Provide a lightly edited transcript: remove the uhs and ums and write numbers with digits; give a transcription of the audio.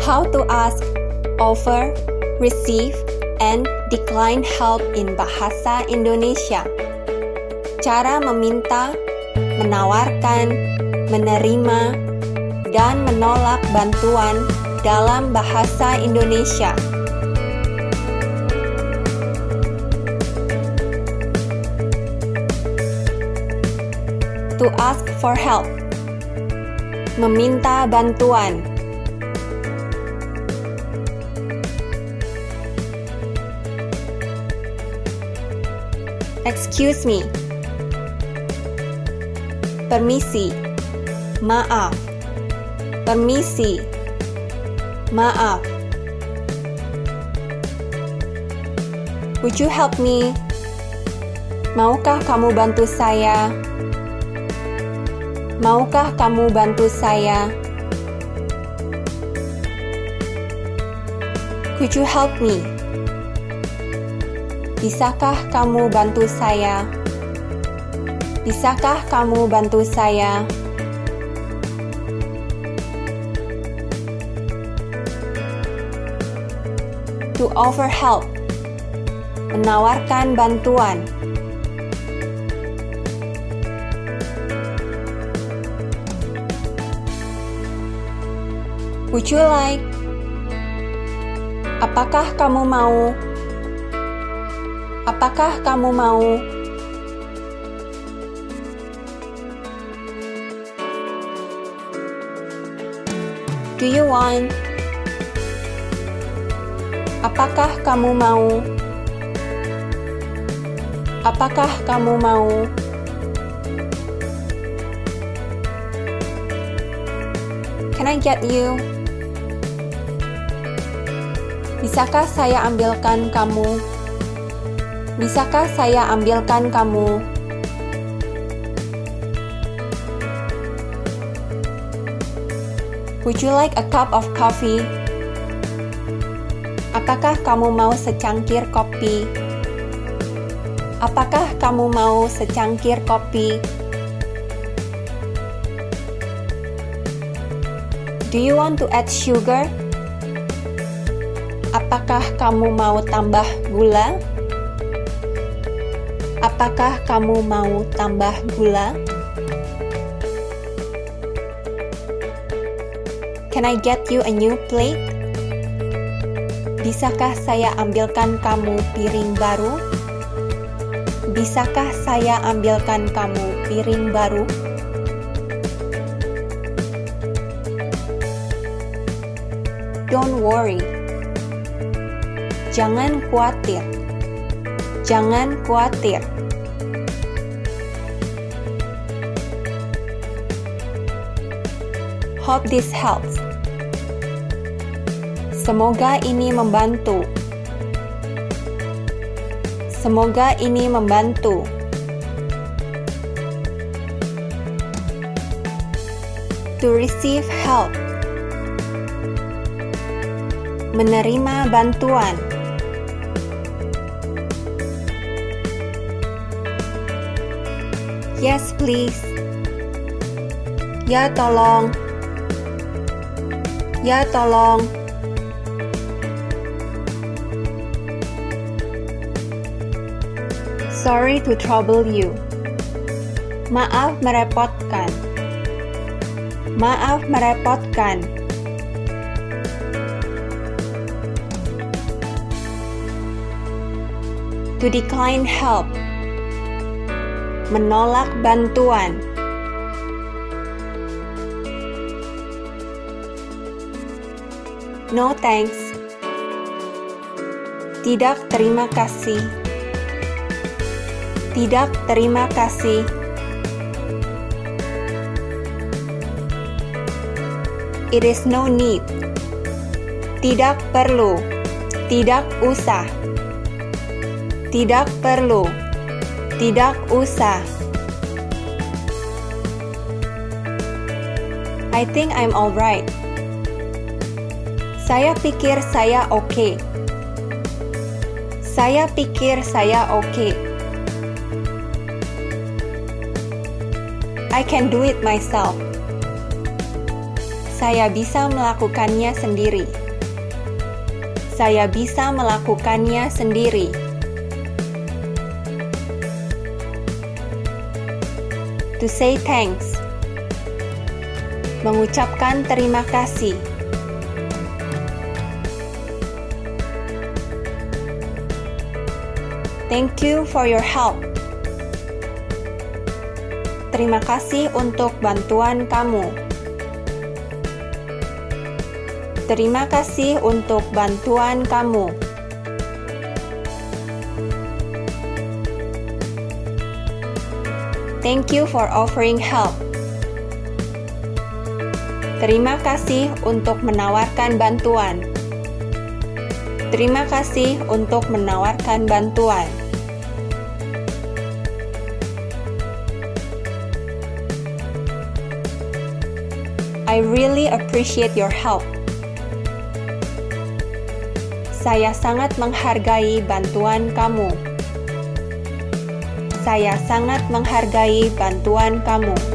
How to ask, offer, receive, and decline help in Bahasa Indonesia. Cara meminta, menawarkan, menerima, dan menolak bantuan dalam Bahasa Indonesia. To ask for help. Meminta bantuan. Excuse me. Permisi. Maaf. Permisi. Maaf. Would you help me? Maukah kamu bantu saya? Maukah kamu bantu saya? Could you help me? Bisakah kamu bantu saya? Bisakah kamu bantu saya? To offer help. Menawarkan bantuan. Would you like? Apakah kamu mau? Apakah kamu mau? Do you want? Apakah kamu mau? Apakah kamu mau? Can I get you? Bisakah saya ambilkan kamu? Bisakah saya ambilkan kamu? Would you like a cup of coffee? Apakah kamu mau secangkir kopi? Apakah kamu mau secangkir kopi? Do you want to add sugar? Apakah kamu mau tambah gula? Apakah kamu mau tambah gula? Can I get you a new plate? Bisakah saya ambilkan kamu piring baru? Bisakah saya ambilkan kamu piring baru? Don't worry. Jangan khawatir. Jangan khawatir. Hope this helps. Semoga ini membantu. Semoga ini membantu. To receive help. Menerima bantuan. Yes, please. Ya, tolong. Ya, tolong. Sorry to trouble you. Maaf merepotkan. Maaf merepotkan. To decline help. Menolak bantuan. No thanks. Tidak terima kasih. Tidak terima kasih. It is no need. Tidak perlu. Tidak usah. Tidak perlu. Tidak usah. I think I'm alright. Saya pikir saya oke. Saya pikir saya oke. I can do it myself. Saya bisa melakukannya sendiri. Saya bisa melakukannya sendiri. To say thanks. Mengucapkan terima kasih. Thank you for your help. Terima kasih untuk bantuan kamu. Terima kasih untuk bantuan kamu. Thank you for offering help. Terima kasih untuk menawarkan bantuan. Terima kasih untuk menawarkan bantuan. I really appreciate your help. Saya sangat menghargai bantuan kamu. Saya sangat menghargai bantuan kamu.